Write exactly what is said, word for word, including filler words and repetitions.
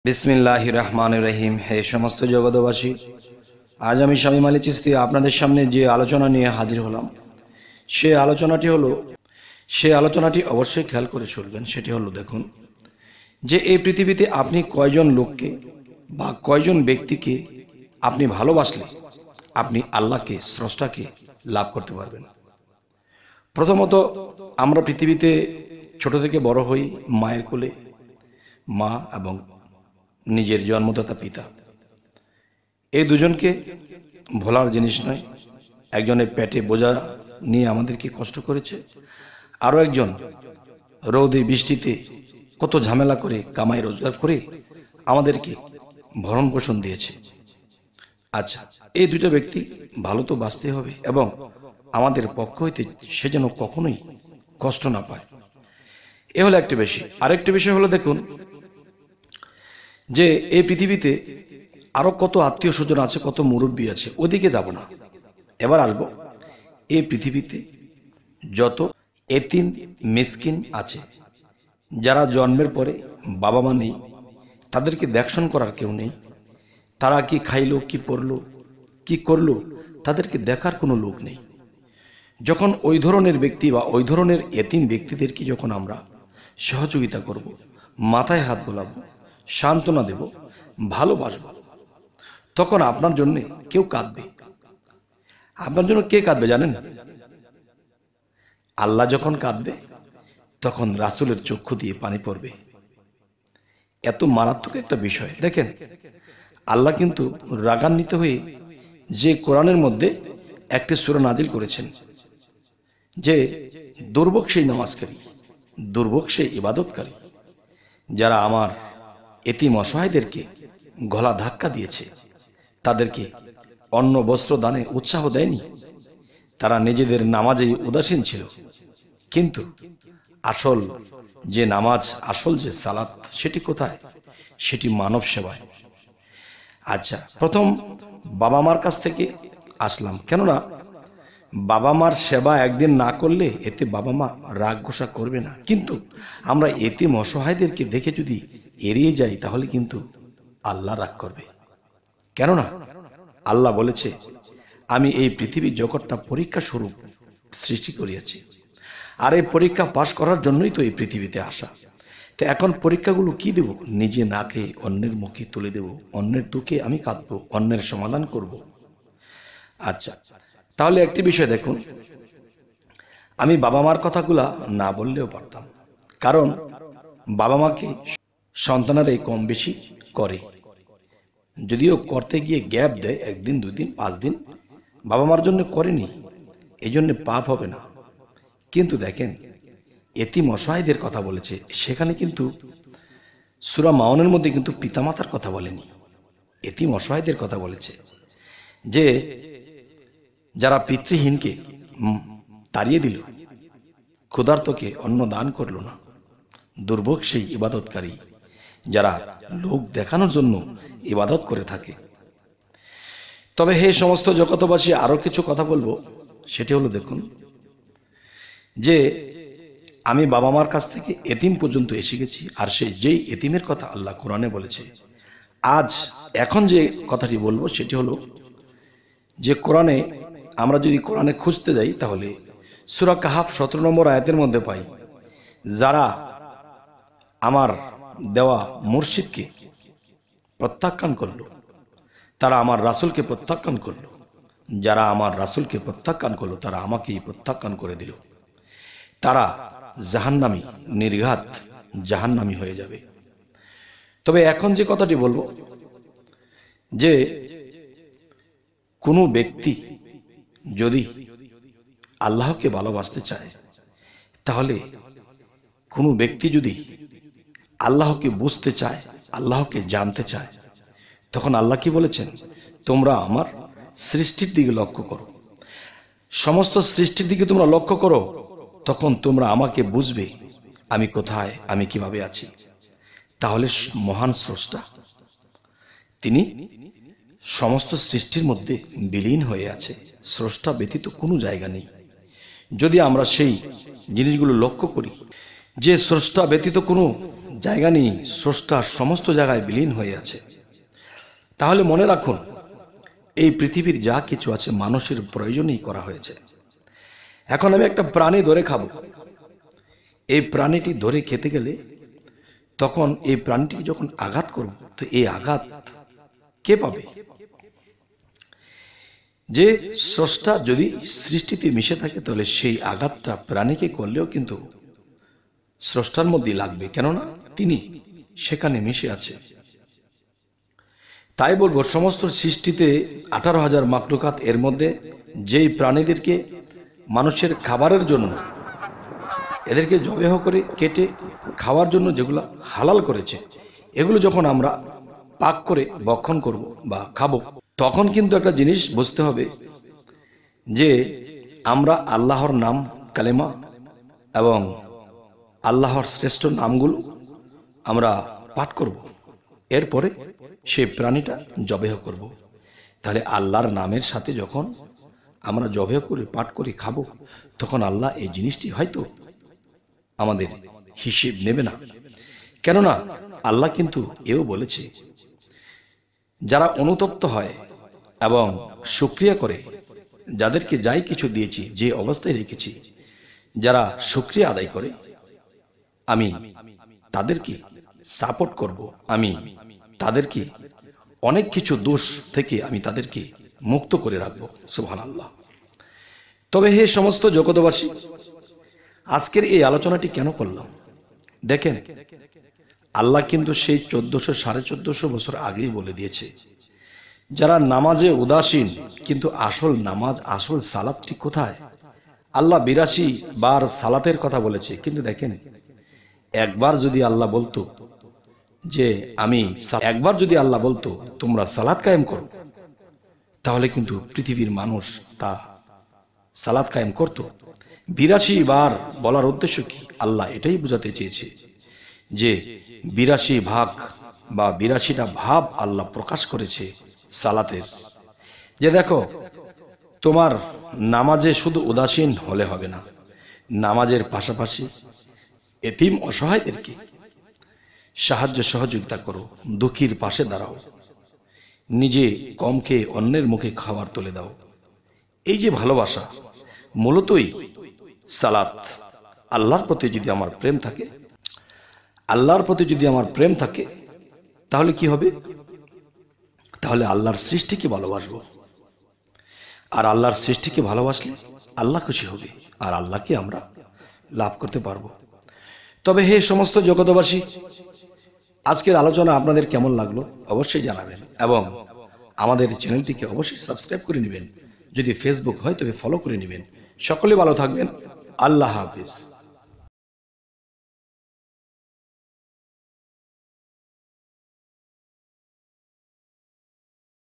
বিসমিল্লাহির রহমানির রহিম। হে সমস্ত জগৎবাসী, আজ আমি শামীম আলী চিশতি আপনাদের সামনে যে আলোচনা নিয়ে হাজির হলাম, সে আলোচনাটি হলো সে আলোচনাটি অবশ্যই খেয়াল করে শুনবেন। সেটি হলো, দেখুন যে এই পৃথিবীতে আপনি কয়জন লোককে বা কয়জন ব্যক্তিকে আপনি ভালোবাসলে আপনি আল্লাহকে, স্রষ্টাকে লাভ করতে পারবেন। প্রথমত, আমরা পৃথিবীতে ছোট থেকে বড় হই মায়ের কোলে, মা এবং নিজের জন্মদাতা পিতা। এই দুজনকে ভোলার জিনিস নয়। একজনের পেটে বোঝা নিয়ে আমাদেরকে কষ্ট করেছে, আরও একজন রৌদে বৃষ্টিতে কত ঝামেলা করে কামাই রোজগার করে আমাদেরকে ভরণ পোষণ দিয়েছে। আচ্ছা, এই দুইটা ব্যক্তি ভালো তো বাঁচতে হবে এবং আমাদের পক্ষ হইতে সে যেন কখনোই কষ্ট না পায়। এ হলো একটি বিষয়। আরেকটি বিষয় হলো, দেখুন যে এই পৃথিবীতে আরো কত আত্মীয় স্বজন আছে, কত মুরব্বী আছে, ওদিকে যাব না। এবার আসবো এই পৃথিবীতে যত এতিম মিসকিন আছে, যারা জন্মের পরে বাবা মা নেই, তাদেরকে দেখশন করার কেউ নেই, তারা কি খাইলো, কি পড়লো, কি করলো, তাদেরকে দেখার কোনো লোক নেই। যখন ওই ধরনের ব্যক্তি বা ওই ধরনের এতিম ব্যক্তিদেরকে যখন আমরা সহযোগিতা করব, মাথায় হাত বোলাবো, সান্ত্বনা দেব, ভালোবাসব, তখন আপনার জন্য কেউ কাঁদবে। আপনার জন্য কে কাঁদবে জানেন? আল্লাহ যখন কাঁদবে তখন রাসূলের চক্ষু দিয়ে পানি পড়বে। এত মারাত্মক একটা বিষয়। দেখেন, আল্লাহ কিন্তু রাগান্বিত হয়ে যে কোরআনের মধ্যে একটি সূরা নাজিল করেছেন, যে দুর্ভোগ সেই নামাজকারী, দুর্ভোগ সেই ইবাদতকারী, যারা আমার এতিম অসহায়দেরকে গলা ধাক্কা দিয়েছে, তাদেরকে অন্ন বস্ত্র দানে উৎসাহ দেয়নি, তারা নিজেদের নামাজেই উদাসীন ছিল। কিন্তু আসল যে নামাজ, আসল যে সালাত, সেটি কোথায়? সেটি মানব সেবায়। আচ্ছা, প্রথম বাবা মার কাছ থেকে আসলাম, কেননা বাবা মার সেবা একদিন না করলে এতে বাবা মা রাগ গোসা করবে না। কিন্তু আমরা এতিম অসহায়দেরকে দেখে যদি এড়িয়ে যাই, তাহলে কিন্তু আল্লাহ রাগ করবে। কেননা আল্লাহ বলেছে, আমি এই পৃথিবীর জগৎটা পরীক্ষা স্বরূপ সৃষ্টি করিয়াছি, আর এই পরীক্ষা পাশ করার জন্যই তো এই পৃথিবীতে আসা। তো এখন পরীক্ষাগুলো কি দেব? নিজে না খেয়ে অন্যের মুখে তুলে দেব, অন্যের দুঃখে আমি কাঁদবো, অন্যের সমাধান করব। আচ্ছা, তাহলে একটি বিষয় দেখুন, আমি বাবা মার কথাগুলা না বললেও পারতাম, কারণ বাবা মাকে সন্তানেরাই কম বেশি করে, যদিও করতে গিয়ে গ্যাপ দেয়, একদিন, দুই দিন, পাঁচ দিন, বাবা মার জন্য করেনি, এই জন্য পাপ হবে না। কিন্তু দেখেন, এতিম অসহায়দের কথা বলেছে, সেখানে কিন্তু সূরা মাউনের মধ্যে কিন্তু পিতামাতার কথা বলেনি, এতিম অসহায়দের কথা বলেছে, যে যারা পিতৃহীনকে তাড়িয়ে দিল, ক্ষুধার্তকে অন্ন দান করল না, দুর্ভোগ সেই ইবাদতকারী, যারা লোক দেখানোর জন্য ইবাদত করে থাকে। তবে হে সমস্ত জগতবাসী, আরো কিছু কথা বলবো। সেটি হলো, দেখুন যে আমি বাবা মার কাছ থেকে এতিম পর্যন্ত এসে গেছি, আর সেই যেই এতিমের কথা আল্লাহ কোরআনে বলেছে। আজ এখন যে কথাটি বলবো সেটি হলো যে কোরআনে আমরা যদি কোরআনে খুঁজতে যাই, তাহলে সূরা কাহাফ সতেরো নম্বর আয়াতের মধ্যে পাই, যারা আমার দেওয়া মুর্শিদকে প্রত্যাখ্যান করলো, তারা আমার রাসূলকে প্রত্যাখ্যান করলো, যারা আমার রাসূলকে প্রত্যাখ্যান করলো, তারা আমাকেই প্রত্যাখ্যান করে দিল, তারা জাহান্নামী, নির্ঘাত জাহান্নামী হয়ে যাবে। তবে এখন যে কথাটি বলবো, যে কোনো ব্যক্তি যদি আল্লাহকে ভালোবাসতে চায়, তাহলে কোনো ব্যক্তি যদি আল্লাহকে বুঝতে চায়, আল্লাহকে জানতে চায়, তখন আল্লাহ কি বলেছেন? তোমরা আমার সৃষ্টির দিকে লক্ষ্য করো, সমস্ত সৃষ্টির দিকে তোমরা লক্ষ্য করো, তখন তোমরা আমাকে বুঝবে, আমি কোথায়, আমি কিভাবে আছি। তাহলে মহান স্রষ্টা তিনি সমস্ত সৃষ্টির মধ্যে বিলীন হয়ে আছে, স্রষ্টা ব্যতীত কোনো জায়গা নেই। যদি আমরা সেই জিনিসগুলো লক্ষ্য করি, যে স্রষ্টা ব্যতীত কোনো জায়গা নেই, স্রষ্টার সমস্ত জায়গায় বিলীন হয়ে আছে। তাহলে মনে রাখুন, এই পৃথিবীর যা কিছু আছে মানুষের প্রয়োজনেই করা হয়েছে। এখন আমি একটা প্রাণী ধরে খাবো, এই প্রাণীটি ধরে খেতে গেলে তখন এই প্রাণীটিকে যখন আঘাত করব, তো এই আঘাত কে পাবে? যে স্রষ্টা যদি সৃষ্টিতে মিশে থাকে, তাহলে সেই আঘাতটা প্রাণীকে করলেও কিন্তু স্রষ্টার মধ্যেই লাগবে, কেননা তিনি সেখানে মিশে আছে। তাই বলবো, সমস্ত সৃষ্টিতে আঠারো হাজার মাকলুকাত, এর মধ্যে যেই প্রাণীদেরকে মানুষের খাবারের জন্য এদেরকে জবেহ করে কেটে খাওয়ার জন্য যেগুলো হালাল করেছে, এগুলো যখন আমরা পাক করে ভক্ষণ করব বা খাবো, তখন কিন্তু একটা জিনিস বুঝতে হবে যে আমরা আল্লাহর নাম কালেমা এবং আল্লাহর শ্রেষ্ঠ নামগুলো আমরা পাঠ করব, এরপরে সেই প্রাণীটা জবেহ করব। তাহলে আল্লাহর নামের সাথে যখন আমরা জবেহ করে পাঠ করে খাবো, তখন আল্লাহ এই জিনিসটি হয়তো আমাদের হিসেব নেবে না। কেননা আল্লাহ কিন্তু এও বলেছে, যারা অনুতপ্ত হয় এবং শুকরিয়া করে, যাদেরকে যাই কিছু দিয়েছি, যে অবস্থায় রেখেছি, যারা শুকরিয়া আদায় করে, আমি তাদেরকে সাপোর্ট করব, আমি তাদেরকে অনেক কিছু দোষ থেকে আমি তাদেরকে মুক্ত করে রাখবো। সুবহানাল্লাহ। তবে হে সমস্ত জগতবাসী, আজকের এই আলোচনাটি কেন করলাম? দেখেন, আল্লাহ কিন্তু সেই চোদ্দশো সাড়ে চোদ্দশো বছর আগেই বলে দিয়েছে, যারা নামাজে উদাসীন, কিন্তু আসল নামাজ, আসল সালাতটি কোথায়? আল্লাহ বিরাশি বার সালাতের কথা বলেছে, কিন্তু দেখেন, একবার যদি আল্লাহ বলতো যে আমি একবার যদি আল্লাহ বলতো তোমরা সালাত কায়েম করো, তাহলে কিন্তু পৃথিবীর মানুষ তা সালাত কায়েম করত। বিরাশি বার বলার উদ্দেশ্য কি? আল্লাহ এটাই বোঝাতে চেয়েছে যে বিরাশি ভাগ বা বিরাশিটা ভাব আল্লাহ প্রকাশ করেছে সালাতের, যে দেখো, তোমার নামাজে শুধু উদাসীন হলে হবে না, নামাজের পাশাপাশি এতিম অসহায়দেরকে সাহায্য সহযোগিতা করো, দুঃখীর পাশে দাঁড়াও, নিজে কম খেয়ে অন্যের মুখে খাবার তুলে দাও। এই যে ভালোবাসা, মূলতই সালাত। আল্লাহর প্রতি যদি আমার প্রেম থাকে, আল্লাহর প্রতি যদি আমার প্রেম থাকে, তাহলে কি হবে? তাহলে আল্লাহর সৃষ্টিকে ভালোবাসবো, আর আল্লাহর সৃষ্টিকে ভালোবাসলে আল্লাহ খুশি হবে, আর আল্লাহকে আমরা লাভ করতে পারবো। তবে হে সমস্ত জগতবাসী, আজকের আলোচনা আপনাদের কেমন লাগলো অবশ্যই জানাবেন, এবং আমাদের চ্যানেলটিকে অবশ্যই সাবস্ক্রাইব করে নেবেন। যদি ফেসবুক হয় তবে ফলো করে নেবেন। সকলে ভালো থাকবেন। আল্লাহ হাফিজ।